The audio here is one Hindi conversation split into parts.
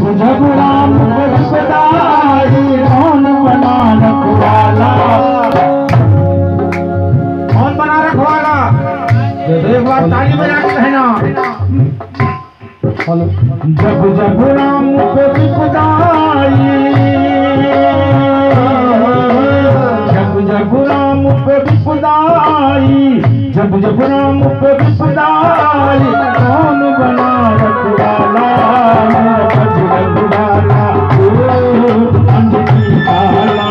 जब जब राम को विपदाई कौन बना रखवाला, कौन बना रखवाला? एक बार ताली बजा के कहना। जब जब राम को विपदाई, जब जब राम को विपदाई, जब जब राम को विपदाई कौन बना रखवाला, बजरंग वाला अंजनी वाला,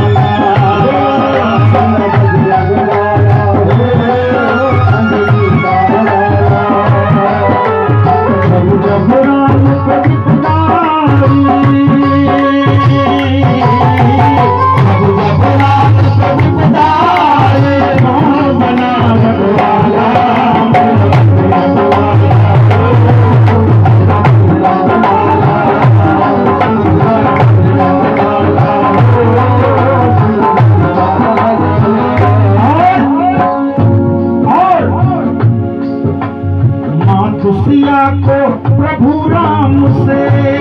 बजरंग वाला अंजनी वाला। जब जब राम को विपदाई, जब जब राम को विपदाई कौन बना रखवाला, सिया को प्रभु राम से,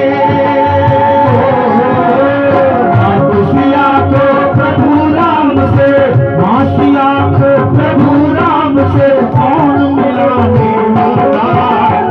सिया को प्रभु राम से, सिया को प्रभु राम से कौन मिलाने वाला,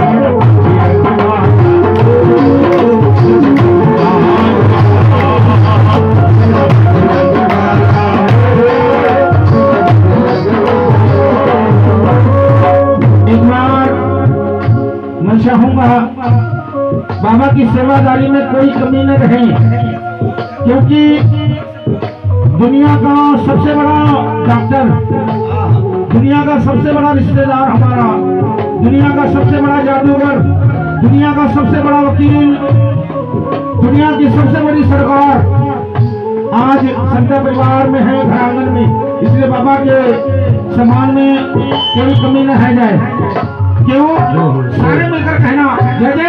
मैं चाहूंगा बाबा की सेवादारी में कोई कमी न रहे, क्योंकि दुनिया का सबसे बड़ा डॉक्टर, दुनिया का सबसे बड़ा रिश्तेदार हमारा, दुनिया का सबसे बड़ा जादूगर, दुनिया का सबसे बड़ा वकील, दुनिया की सबसे बड़ी सरकार आज संता परिवार में है, घर आंगन में। इसलिए बाबा के सम्मान में कोई कमी न रह जाए। क्यों? सारे मिलकर कहना जय जय